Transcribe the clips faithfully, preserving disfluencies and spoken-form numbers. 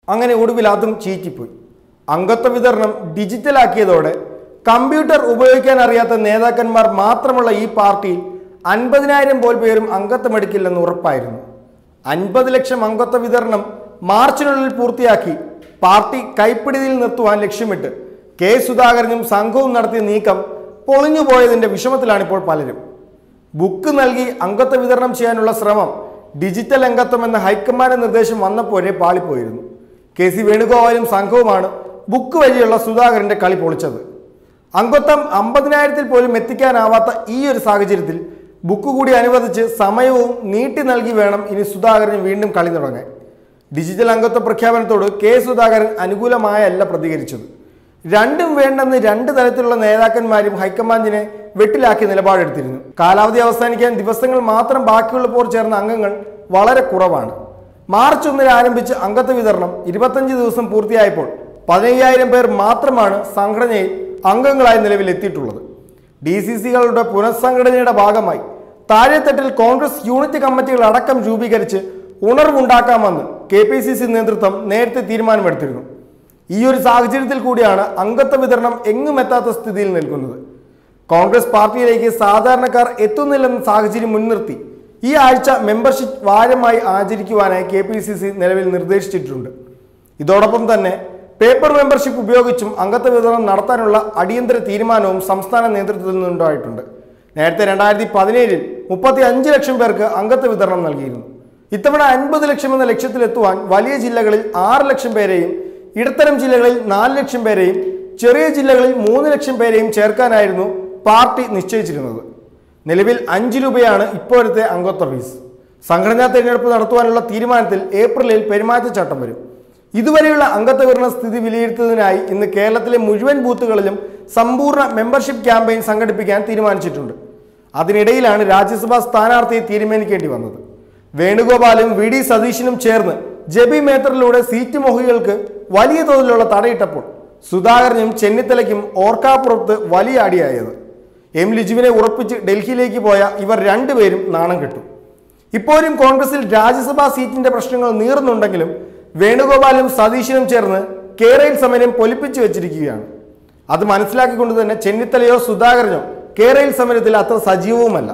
അങ്ങനെ ഒടുവിൽ അതും ചീറ്റിപ്പോയി. അംഗത്വ വിതരണം ഡിജിറ്റലാക്കിയതോടെ കമ്പ്യൂട്ടർ ഉപയോഗിക്കാൻ അറിയാത്ത നേതാക്കന്മാർ മാത്രമുള്ള ഈ പാർട്ടിയിൽ അൻപതിനായിരം പോൽ പേരും അംഗത്വമെടുക്കില്ലെന്ന് ഉറപ്പായിരുന്നു. അൻപത് ലക്ഷം അംഗത്വ വിതരണം മാർച്ചിനുള്ളിൽ പൂർത്തിയാക്കി പാർട്ടി കൈപ്പിടിയിൽ നിർത്തുവാൻ ലക്ഷ്യമിട്ട് കെ സുധാകരനും സംഘവും നടത്തിയ നീക്കം പൊളിഞ്ഞുപോയതിൻ്റെ വിഷമത്തിലാണിപ്പോൾ പലരും. ബുക്ക് നൽകി അംഗത്വ വിതരണം ചെയ്യാനുള്ള ശ്രമം ഡിജിറ്റൽ അംഗത്വം എന്ന ഹൈക്കമാൻഡ് നിർദ്ദേശം വന്നപ്പോഴേ പാളിപ്പോയിരുന്നു. കെ സി വേണുഗോപാലും സംഘവുമാണ് ബുക്ക് വഴിയുള്ള സുധാകരന്റെ കളി പൊളിച്ചത്. അംഗത്വം അമ്പതിനായിരത്തിൽ പോലും എത്തിക്കാനാവാത്ത ഈ ഒരു സാഹചര്യത്തിൽ ബുക്ക് കൂടി അനുവദിച്ച് സമയവും നീട്ടി നൽകി വേണം ഇനി സുധാകരൻ വീണ്ടും കളി തുടങ്ങാൻ. ഡിജിറ്റൽ അംഗത്വ പ്രഖ്യാപനത്തോട് കെ സുധാകരൻ അനുകൂലമായല്ല പ്രതികരിച്ചത്. രണ്ടും വേണ്ടെന്ന് രണ്ട് തരത്തിലുള്ള നേതാക്കന്മാരും ഹൈക്കമാൻഡിനെ വെട്ടിലാക്കി നിലപാടെടുത്തിരുന്നു. കാലാവധി അവസാനിക്കാൻ ദിവസങ്ങൾ മാത്രം ബാക്കിയുള്ളപ്പോൾ ചേർന്ന അംഗങ്ങൾ വളരെ കുറവാണ്. മാർച്ച് ഒന്നിന് ആരംഭിച്ച് അംഗത്വ വിതരണം ഇരുപത്തഞ്ച് ദിവസം പൂർത്തിയായപ്പോൾ പതിനയ്യായിരം പേർ മാത്രമാണ് സംഘടനയിൽ അംഗങ്ങളായി നിലവിലെത്തിയിട്ടുള്ളത്. ഡി സി സികളുടെ പുനഃസംഘടനയുടെ ഭാഗമായി താഴെത്തട്ടിൽ കോൺഗ്രസ് യൂണിറ്റ് കമ്മിറ്റികൾ അടക്കം രൂപീകരിച്ച് ഉണർവുണ്ടാക്കാമെന്ന് കെ പി സി സി നേതൃത്വം നേരത്തെ തീരുമാനമെടുത്തിരുന്നു. ഈ ഒരു സാഹചര്യത്തിൽ കൂടിയാണ് അംഗത്വ വിതരണം എങ്ങും എത്താത്ത സ്ഥിതിയിൽ നിൽക്കുന്നത്. കോൺഗ്രസ് പാർട്ടിയിലേക്ക് സാധാരണക്കാർ എത്തുന്നില്ലെന്ന സാഹചര്യം മുൻനിർത്തി ഈ ആഴ്ച മെമ്പർഷിപ്പ് വാരമായി ആചരിക്കുവാനായി കെ പി സി സി നിലവിൽ നിർദ്ദേശിച്ചിട്ടുണ്ട്. ഇതോടൊപ്പം തന്നെ പേപ്പർ മെമ്പർഷിപ്പ് ഉപയോഗിച്ചും അംഗത്വ വിതരണം നടത്താനുള്ള അടിയന്തര തീരുമാനവും സംസ്ഥാന നേതൃത്വത്തിൽ നിന്നുണ്ടായിട്ടുണ്ട്. നേരത്തെ രണ്ടായിരത്തി പതിനേഴിൽ മുപ്പത്തി അഞ്ച് ലക്ഷം പേർക്ക് അംഗത്വ വിതരണം നൽകിയിരുന്നു. ഇത്തവണ അൻപത് ലക്ഷം എന്ന ലക്ഷ്യത്തിലെത്തുവാൻ വലിയ ജില്ലകളിൽ ആറ് ലക്ഷം പേരെയും ഇടത്തരം ജില്ലകളിൽ നാല് ലക്ഷം പേരെയും ചെറിയ ജില്ലകളിൽ മൂന്ന് ലക്ഷം പേരെയും ചേർക്കാനായിരുന്നു പാർട്ടി നിശ്ചയിച്ചിരുന്നത്. നിലവിൽ അഞ്ച് രൂപയാണ് ഇപ്പോഴത്തെ അംഗത്വ ഫീസ്. സംഘടനാ തെരഞ്ഞെടുപ്പ് നടത്തുവാനുള്ള തീരുമാനത്തിൽ ഏപ്രിലിൽ പെരുമാറ്റച്ചട്ടം വരും. ഇതുവരെയുള്ള അംഗത്വ വിതരണ സ്ഥിതി വിലയിരുത്തുന്നതിനായി ഇന്ന് കേരളത്തിലെ മുഴുവൻ ബൂത്തുകളിലും സമ്പൂർണ്ണ മെമ്പർഷിപ്പ് ക്യാമ്പയിൻ സംഘടിപ്പിക്കാൻ തീരുമാനിച്ചിട്ടുണ്ട്. അതിനിടയിലാണ് രാജ്യസഭാ സ്ഥാനാർത്ഥിയെ തീരുമാനിക്കേണ്ടി വന്നത്. വേണുഗോപാലും വി ഡി സതീശനും ചേർന്ന് ജെബി മേത്തറിലൂടെ സീറ്റ് മോഹികൾക്ക് വലിയ തോതിലുള്ള തടയിട്ടപ്പോൾ സുധാകരനും ചെന്നിത്തലയ്ക്കും ഓർക്കാപ്പുറത്ത് വലിയ അടിയായത്. എം ലിജുവിനെ ഉറപ്പിച്ച് ഡൽഹിയിലേക്ക് പോയ ഇവർ രണ്ടുപേരും നാണം കെട്ടു. ഇപ്പോഴും കോൺഗ്രസിൽ രാജ്യസഭാ സീറ്റിന്റെ പ്രശ്നങ്ങൾ നീറുന്നുണ്ടെങ്കിലും വേണുഗോപാലും സതീശനും ചേർന്ന് കേരയിൽ സമരം പൊലിപ്പിച്ചു വെച്ചിരിക്കുകയാണ്. അത് മനസ്സിലാക്കിക്കൊണ്ട് തന്നെ ചെന്നിത്തലയോ സുധാകരനോ കേരയിൽ സമരത്തിൽ അത്ര സജീവവുമല്ല.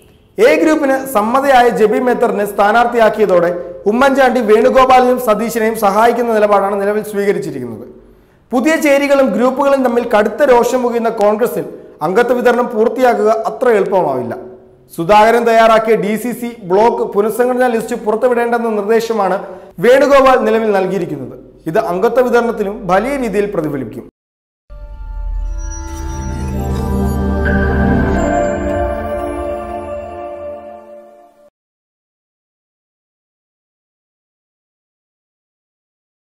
എ ഗ്രൂപ്പിന് സമ്മതയായ ജെബി മേത്തറിനെ സ്ഥാനാർത്ഥിയാക്കിയതോടെ ഉമ്മൻചാണ്ടി വേണുഗോപാലിനെയും സതീശനെയും സഹായിക്കുന്ന നിലപാടാണ് നിലവിൽ സ്വീകരിച്ചിരിക്കുന്നത്. പുതിയ ചേരികളും ഗ്രൂപ്പുകളും തമ്മിൽ കടുത്ത രോഷം മുകുന്ന കോൺഗ്രസിൽ അംഗത്വ വിതരണം പൂർത്തിയാക്കുക അത്ര എളുപ്പമാവില്ല. സുധാകരൻ തയ്യാറാക്കിയ ഡി സി സി ബ്ലോക്ക് പുനഃസംഘടനാ ലിസ്റ്റ് പുറത്തുവിടേണ്ടെന്ന നിർദ്ദേശമാണ് വേണുഗോപാൽ നിലവിൽ നൽകിയിരിക്കുന്നത്. ഇത് അംഗത്വ വിതരണത്തിലും വലിയ രീതിയിൽ പ്രതിഫലിക്കും.